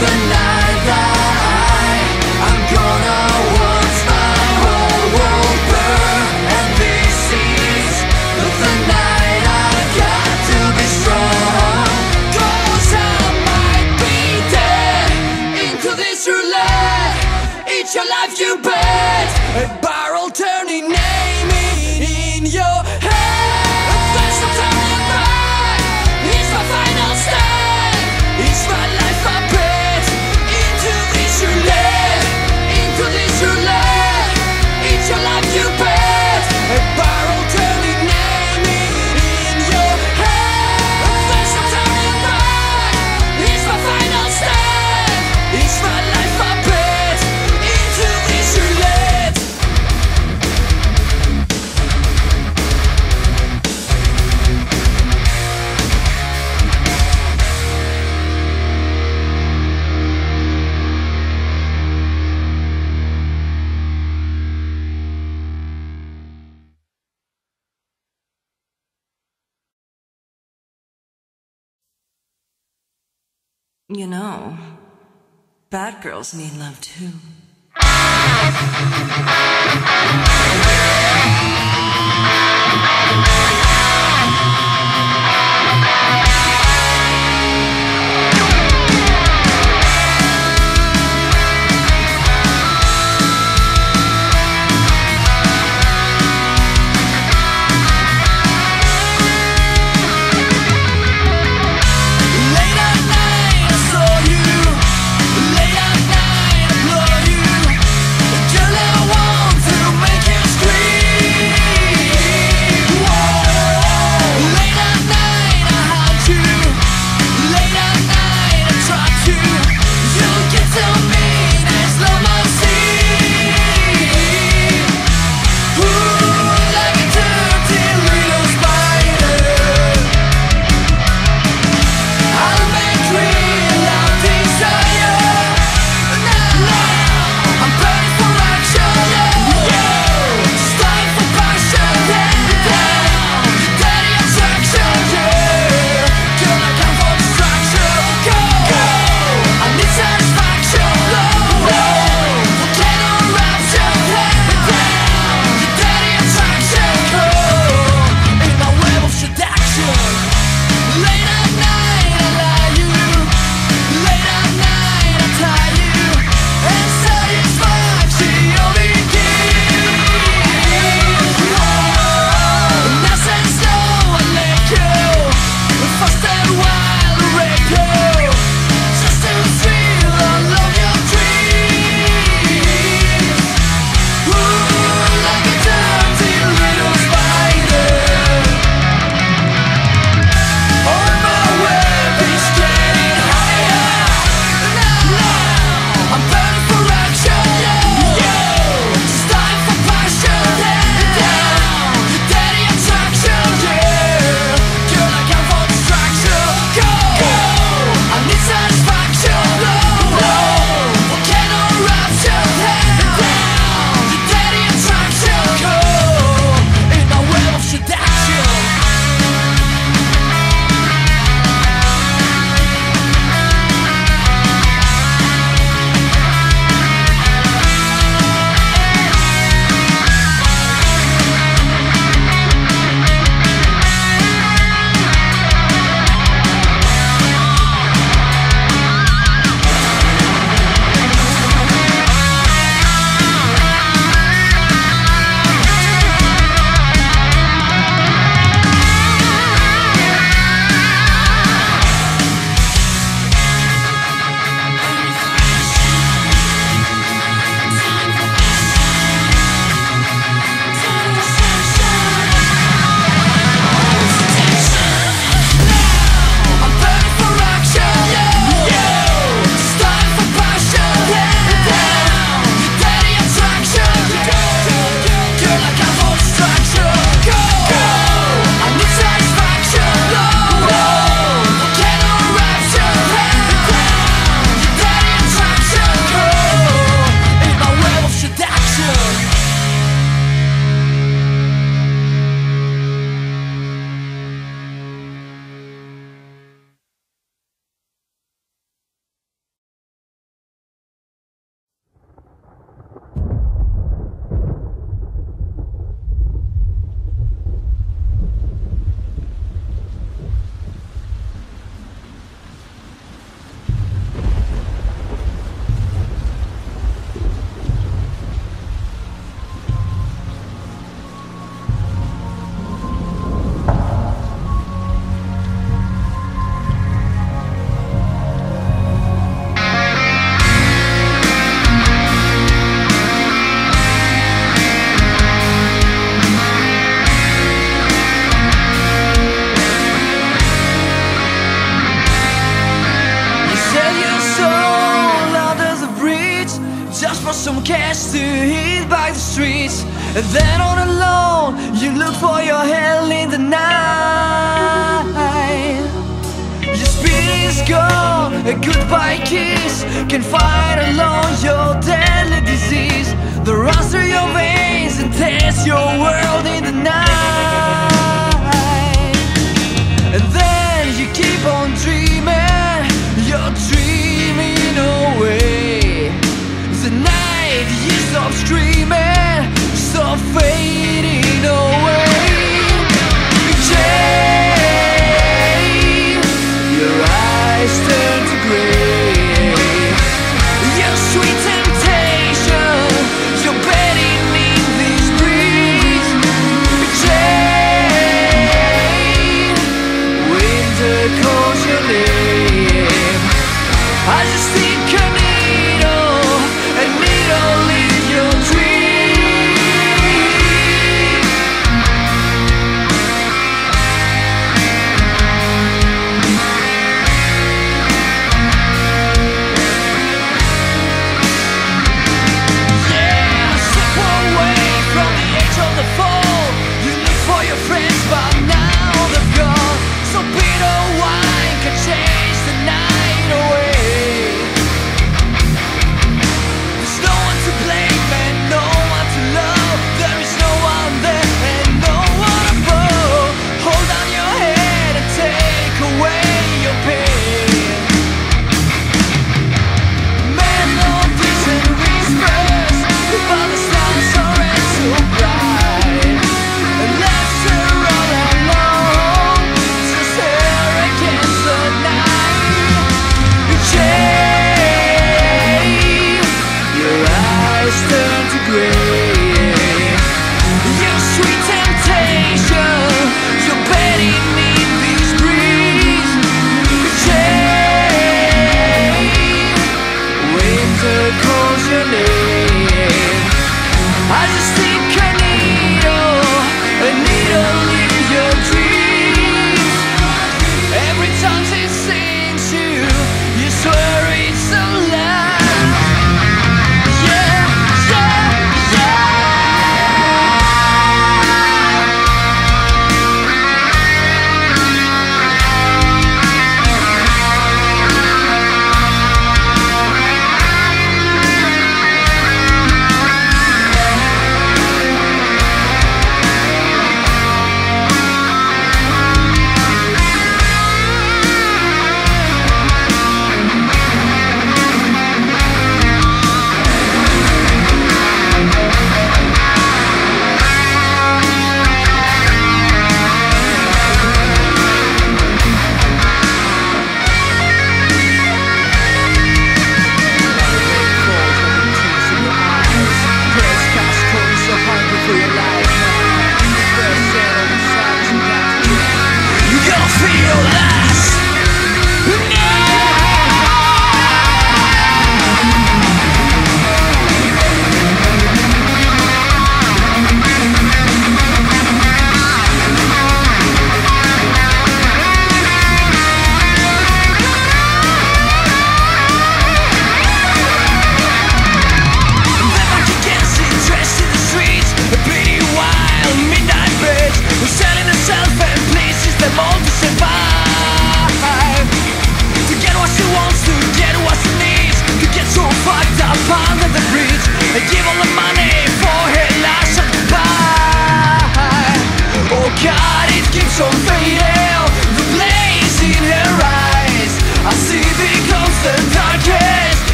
the night that I'm gonna watch my whole world burn. And this is the night I got to be strong, 'cause I might be dead. Into this roulette, it's your life you bet. A barrel turning, name in your head. There's no turning back, it's my final stand. It's my life I bet. Into this roulette, into this roulette, it's your life you bet. A barrel turning, name in your head. There's no turning back, it's my final stand. It's my life I bet. Into this roulette. You know, bad girls need love too. Late at night I saw you, late at night I blow you. Girl, I want to make you scream. Whoa. some cash to hit by the streets, and then on alone you look for your hell in the night. Your spirit is gone, a goodbye kiss can fight alone your deadly disease that runs through your veins and tears your world in the night. And then you keep on dreaming, you're dreaming away. The night you stop screaming, stop fading away. Jane, your eyes turn to gray. Your sweet temptation, you're bedding in this breeze. Jane, winter calls your name. I just think a needle in your dream. Yeah, step away from the edge of the fall. You look for your friends, but now they've gone. So bitter wine can chase the night away.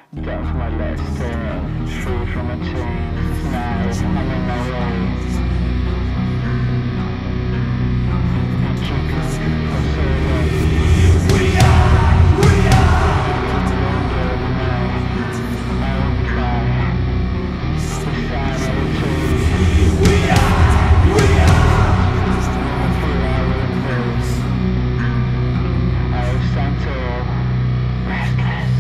That's my last day, free from a chains. Now I'm on my way. I keep looking for so long. We are. I will try to find a change. We are. I will stand tall, restless.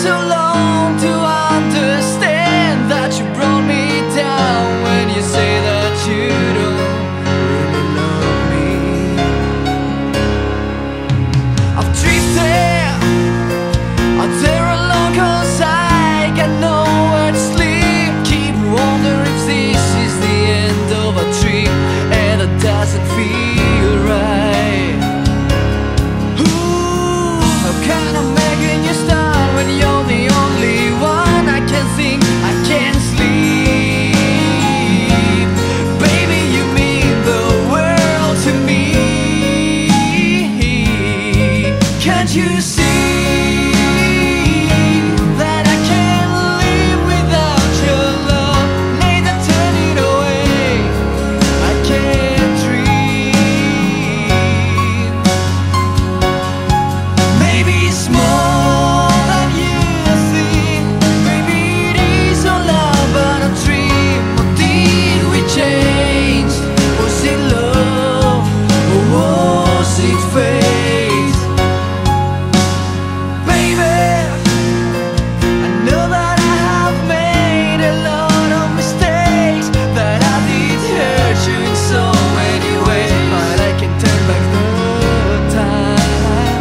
so long to understand that you brought me down when you say that you don't really love me. I've drifted out there alone 'cause I got nowhere to sleep. Keep wondering if this is the end of a trip, and it doesn't feel right. Ooh, how can I making you start when you're the only one I can think, I can't sleep. Baby, you mean the world to me. Can't you see that I can't live without your love? Need to turn it away, I can't dream. Maybe it's more than you think. Maybe it is all love but a dream. Or did we change? Was it love or was it fate? Baby, I know that I have made a lot of mistakes, that I did hurt you in so many ways, but I can turn back the time.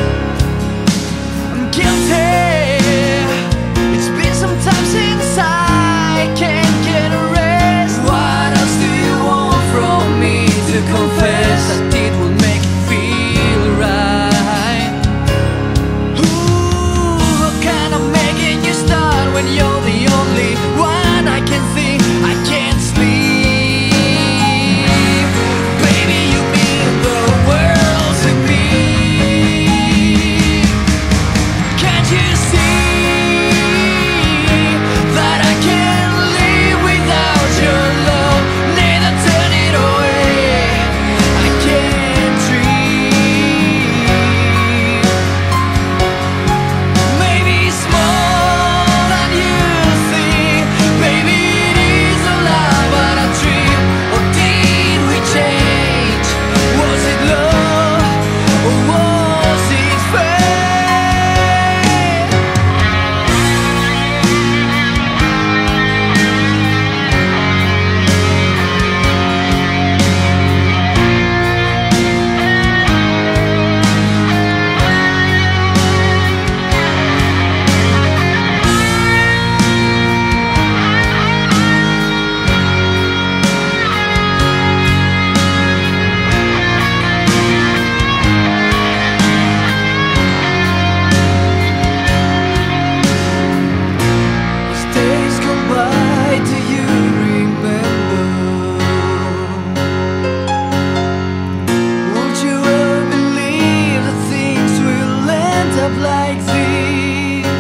I'm guilty. It's been some time since I can't get a rest. What else do you want from me to confess that it will make you feel right? Ooh, what kind of making you start when you're the only one I can think, I can't sleep. Baby, you mean the world to me. Can't you see that I can't live without your love? Need to turn it away, I can't dream. Maybe it's more than you think. Maybe it is a lie but a dream. Or did we change? Was it love or was it fate? As days go by, do you remember? Won't you ever believe that things will end up like this?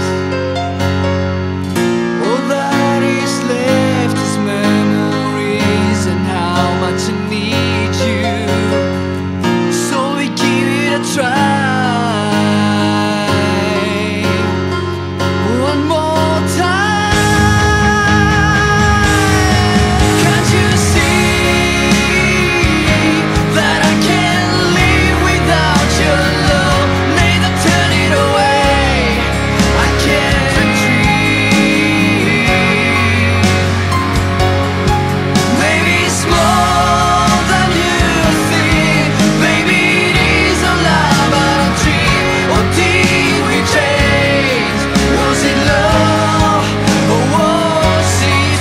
All that is left is memories and how much I need you. So we give it a try. One more time. Can't you see that I can't live without your love? Need to turn it away, I can't dream. Maybe it's more than you think. Maybe it is a lie but a dream. Or did we change? Was it love or was it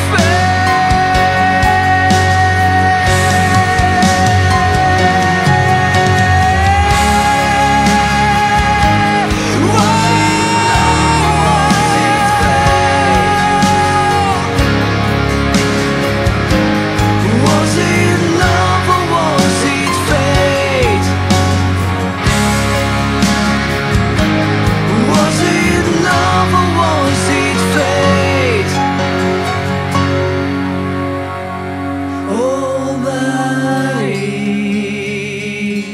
Was it love or was it fate? Was it love or was it fate? All that is.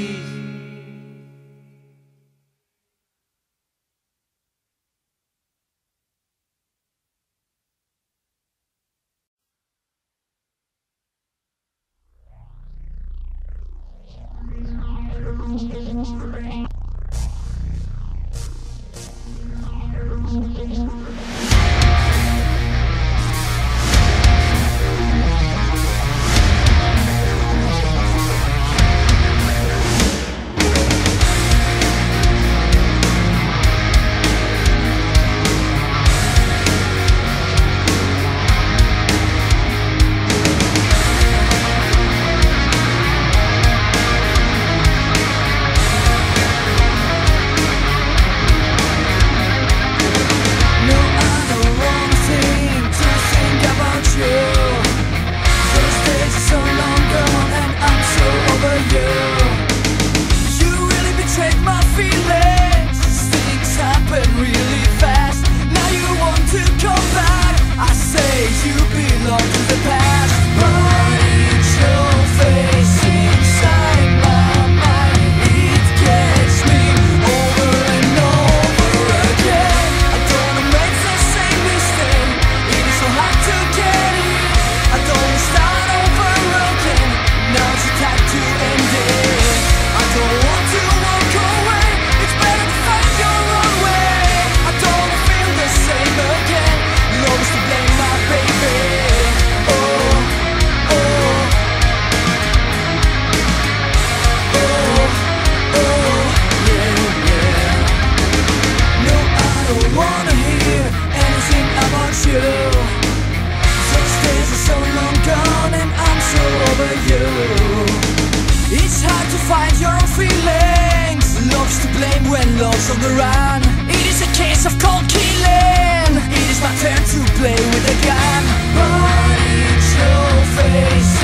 always on the run. It is a case of cold killing. It is my turn to play with a gun. But it's your face.